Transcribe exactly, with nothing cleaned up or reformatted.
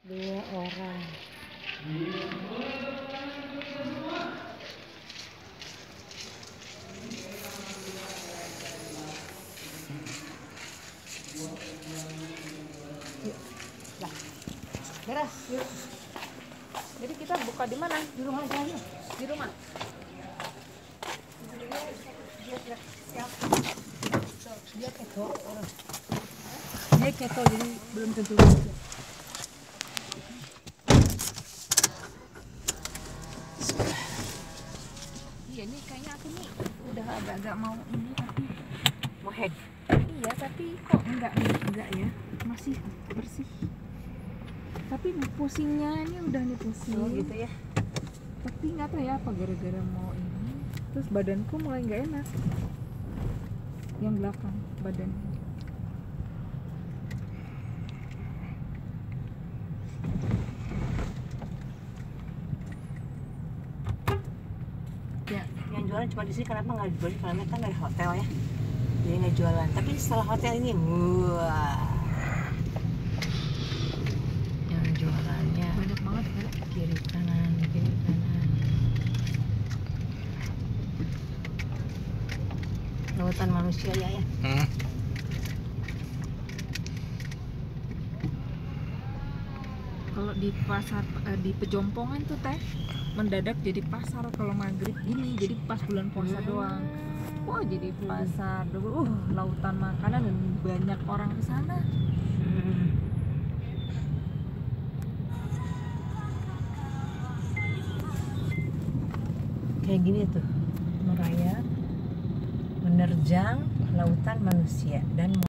Dua orang. Yuk, lah, beres, yuk. Jadi kita buka di mana? Di rumah aja yuk. Di rumah. Dia keto, dia keto jadi belum tentu. Iya nih kayaknya aku nih udah agak-agak mau ini tapi mau head. Iya tapi kok enggak enggak ya, masih bersih. Tapi pusingnya ini udah nih pusing. Oh gitu ya. Tapi nggak tahu ya apa gara-gara mau ini. Terus badanku mulai nggak enak. Yang belakang badan. Ya, yang jualan cuma di sini, kenapa nggak jualan? Karena kan dari hotel ya, jadi nggak jualan. Tapi setelah hotel ini, wah, yang jualannya banyak banget kan, kiri kanan, kiri kanan. Lautan manusia ya ya. Hmm. Kalau di pasar eh, di Pejompongan tuh teh mendadak jadi pasar kalau maghrib gini, jadi pas bulan puasa doang. Wah jadi pasar, uh lautan makanan dan banyak orang ke sana. Hmm. Kayak gini tuh, merayap, menerjang lautan manusia dan